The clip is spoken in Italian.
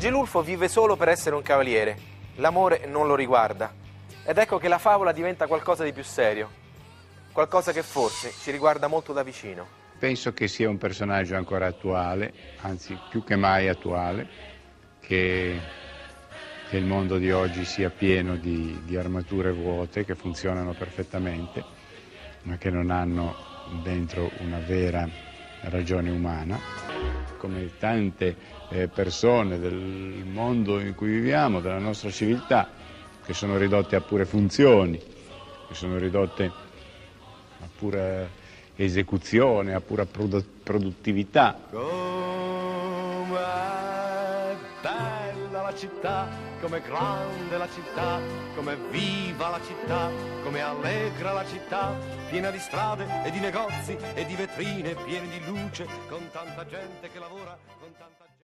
Agilulfo vive solo per essere un cavaliere, l'amore non lo riguarda. Ed ecco che la favola diventa qualcosa di più serio, qualcosa che forse ci riguarda molto da vicino. Penso che sia un personaggio ancora attuale, anzi più che mai attuale, che il mondo di oggi sia pieno di armature vuote che funzionano perfettamente, ma che non hanno dentro una vera ragione umana. Come tante persone del mondo in cui viviamo, della nostra civiltà, che sono ridotte a pure funzioni, che sono ridotte a pura esecuzione, a pura produttività. Com'è bella la città, com'è grande la città, com'è viva la città, com'è allegra la città, piena di strade e di negozi e di vetrine piene di luce, con tanta gente che lavora, con tanta gente...